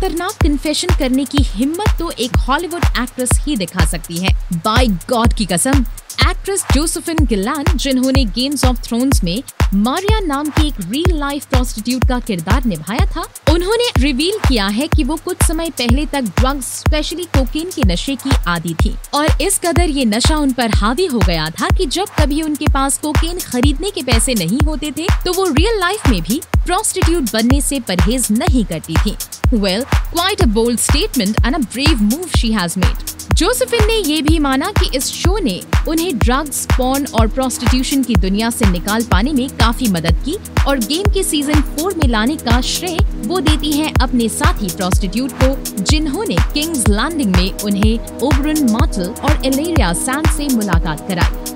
खतरनाक कन्फेशन करने की हिम्मत तो एक हॉलीवुड एक्ट्रेस ही दिखा सकती है। बाय गॉड की कसम, एक्ट्रेस जोसेफिन गिलान, जिन्होंने गेम्स ऑफ थ्रोन्स में मारिया नाम की एक रियल लाइफ प्रोस्टिट्यूट का किरदार निभाया था, उन्होंने रिवील किया है कि वो कुछ समय पहले तक ड्रग्स, स्पेशली कोकेन के नशे की आदी थी और इस कदर ये नशा उन पर हावी हो गया था कि जब कभी उनके पास कोकेन खरीदने के पैसे नहीं होते थे तो वो रियल लाइफ में भी प्रोस्टिट्यूट बनने से परहेज नहीं करती थी। Well, quite a bold statement and a brave move she has made. Josephine ने ये भी माना कि इस शो ने उन्हें ड्रग्स, पॉर्न और प्रोस्टिट्यूशन की दुनिया से निकाल पाने में काफी मदद की और गेम के सीजन 4 में लाने का श्रेय वो देती हैं अपने साथी प्रोस्टिट्यूट को, जिन्होंने किंग्स लैंडिंग में उन्हें ओबरन मार्टेल और एलेरिया सैंड से मुलाकात कराई।